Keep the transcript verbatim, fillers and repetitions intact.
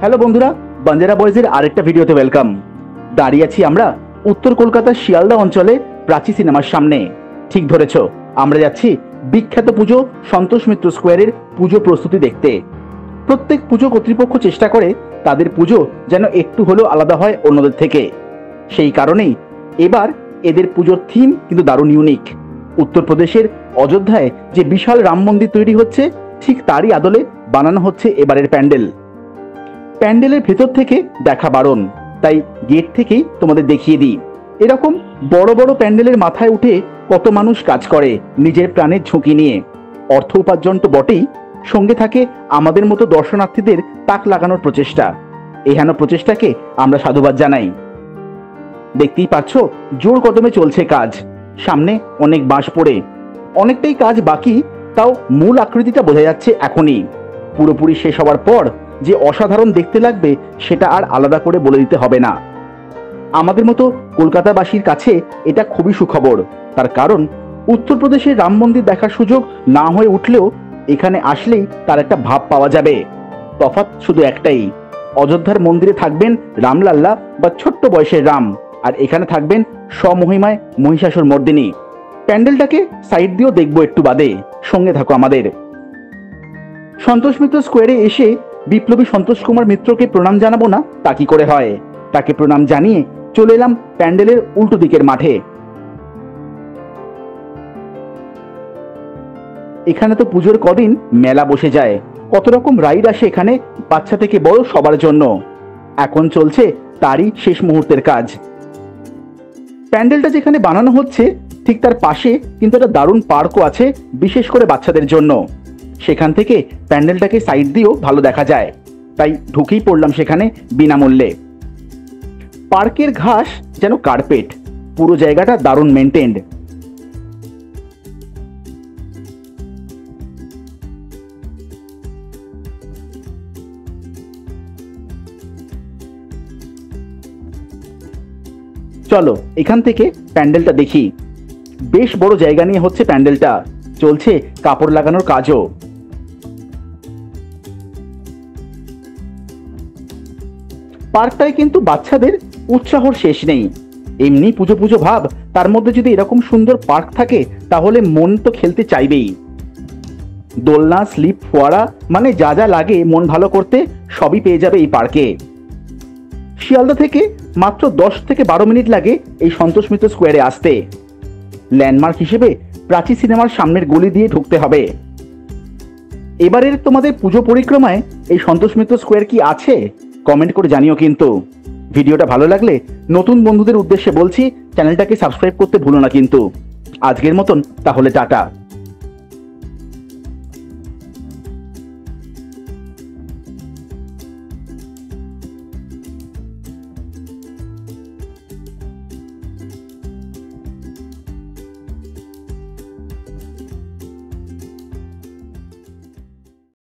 Hello বন্ধুরা, বাঞ্জারা বয়েজের আরেকটা ভিডিওতে ওয়েলকাম। দাঁড়িয়ে আছি আমরা উত্তর কলকাতার শিয়ালদা অঞ্চলে প্রাচী সিনেমার সামনে। ঠিক ধরেছ, আমরা যাচ্ছি বিখ্যাত পুজো সন্তোষ মিত্র স্কোয়ারের পুজো প্রস্তুতি দেখতে। প্রত্যেক পুজো কর্তৃপক্ষ চেষ্টা করে তাদের পুজো যেন একটু হলেও আলাদা হয় অন্যদের থেকে। সেই কারণেই এবার এদের পুজোর থিম কিন্তু দারুণ ইউনিক। উত্তরপ্রদেশের অযোধ্যায় যে বিশাল রাম মন্দির তৈরি হচ্ছে, ঠিক তারই আদলে বানানো হচ্ছে এবারের প্যান্ডেল। প্যান্ডেলের ভেতর থেকে দেখা বারণ, তাই গেট থেকেই তোমাদের দেখিয়ে দিই। এরকম বড় বড় প্যান্ডেলের মাথায় উঠে কত মানুষ কাজ করে নিজের প্রাণের ঝুঁকি নিয়ে। অর্থ উপার্জন তো বটেই, সঙ্গে থাকে আমাদের মতো দর্শনার্থীদের তাক লাগানোর প্রচেষ্টা। এহেন প্রচেষ্টাকে আমরা সাধুবাদ জানাই। দেখতেই পাচ্ছ জোর কদমে চলছে কাজ। সামনে অনেক বাঁশ পড়ে অনেকটাই কাজ বাকি, তাও মূল আকৃতিটা বোঝা যাচ্ছে এখনই। পুরোপুরি শেষ হওয়ার পর যে অসাধারণ দেখতে লাগবে সেটা আর আলাদা করে বলে দিতে হবে না। আমাদের মতো কলকাতাবাসীর কাছে এটা খুবই সুখবর। তার কারণ উত্তরপ্রদেশের রাম মন্দির দেখার সুযোগ না হয়ে উঠলেও এখানে আসলেই তার একটা ভাব পাওয়া যাবে। তফাৎ শুধু একটাই, অযোধ্যার মন্দিরে থাকবেন রামলাল্লা বা ছোট্ট বয়সের রাম, আর এখানে থাকবেন স্বমহিমায় মহিষাসুর মর্দিনী। প্যান্ডেলটাকে সাইড দিয়েও দেখবো একটু বাদে, সঙ্গে থাকো আমাদের। সন্তোষ মিত্র স্কোয়ারে এসে বিপ্লবী সন্তোষ কুমার মিত্রকে প্রণাম জানাবো না তা কি করে হয়। তাকে প্রণাম জানিয়ে চলে এলাম প্যান্ডেলের উল্টো দিকের মাঠে। এখানে তো পুজোর কদিন মেলা বসে যায়, কত রকম রাইড আসে এখানে, বাচ্চা থেকে বড় সবার জন্য। এখন চলছে তারই শেষ মুহূর্তের কাজ। প্যান্ডেলটা যেখানে বানানো হচ্ছে ঠিক তার পাশে কিন্তু একটা দারুণ পার্কও আছে, বিশেষ করে বাচ্চাদের জন্য। সেখান থেকে প্যান্ডেলটাকে সাইড দিয়েও ভালো দেখা যায়, তাই ঢুকেই পড়লাম সেখানে বিনামূল্যে। পার্কের ঘাস যেন কার্পেট, পুরো জায়গাটা দারুণ মেনটেন্ড। চলো এখান থেকে প্যান্ডেলটা দেখি। বেশ বড় জায়গা নিয়ে হচ্ছে প্যান্ডেলটা, চলছে কাপড় লাগানোর কাজও। পার্কটায় কিন্তু বাচ্চাদের উৎসাহর শেষ নেই। এমনি পুজো পুজো ভাব, তার মধ্যে যদি এরকম সুন্দর পার্ক থাকে তাহলে মন তো খেলতে চাইবেই। দোলনা, স্লিপ, ফোয়ারা, মানে যা যা লাগে মন ভালো করতে সবই পেয়ে যাবে এই পার্কে। শিয়ালদা থেকে মাত্র দশ থেকে বারো মিনিট লাগে এই সন্তোষ মিত্র স্কোয়ারে আসতে। ল্যান্ডমার্ক হিসেবে প্রাচী সিনেমার সামনের গলি দিয়ে ঢুকতে হবে। এবারের তোমাদের পুজো পরিক্রমায় এই সন্তোষ মিত্র স্কোয়ার কি আছে কমেন্ট করে জানিও কিন্তু। ভিডিওটা ভালো লাগলে নতুন বন্ধুদের উদ্দেশ্যে বলছি, চ্যানেলটাকে সাবস্ক্রাইব করতে ভুলো না কিন্তু। আজকের মতন তাহলে টাটা।